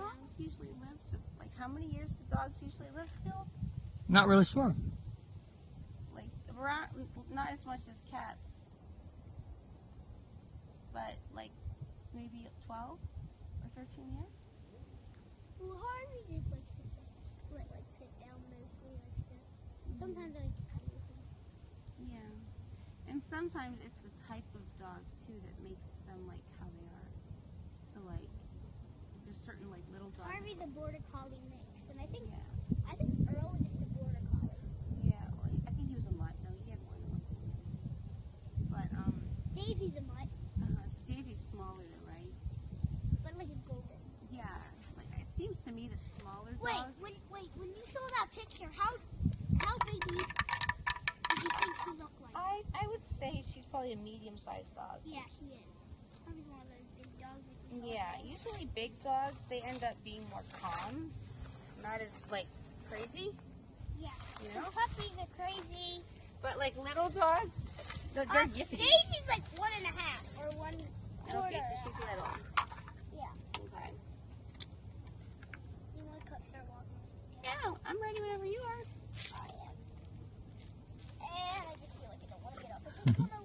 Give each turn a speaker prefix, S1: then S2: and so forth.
S1: dogs usually live to, like, how many years do dogs usually live till?
S2: Not really sure.
S1: Like, around, not as much as cats, but like maybe 12 or 13 years.
S3: Well, Harvey just likes to sit down mostly, likes to. Sometimes I like to cuddle with him.
S1: Yeah, and sometimes it's the type of dog too that makes them like how they are. So like, there's certain like little dogs.
S3: Harvey's a border collie mix, and I think
S1: Yeah.
S3: Earl is a border collie.
S1: Yeah, well, I think he was a mutt. No, he had more than one. But
S3: Daisy's a mutt,
S1: so Daisy's smaller, right?
S3: but like a golden.
S1: Yeah, like it seems to me that smaller dogs.
S3: Wait, when you saw that picture, how big do you think she looked like?
S1: I would say she's probably a medium-sized dog.
S3: Yeah, she is. Probably one of those big dogs. Like you saw
S1: Yeah,
S3: today.
S1: usually big dogs, they end up being more calm, not as like crazy,
S3: Yeah.
S1: you know?
S3: Puppies are crazy.
S1: But like little dogs, they're yippy.
S3: Daisy's like 1.5 or 1/4.
S1: Okay, so she's little.
S3: Yeah.
S1: Okay.
S3: You want to start walking?
S1: Yeah, I'm ready whenever you are.
S3: I am. And I just feel like I don't want to get up.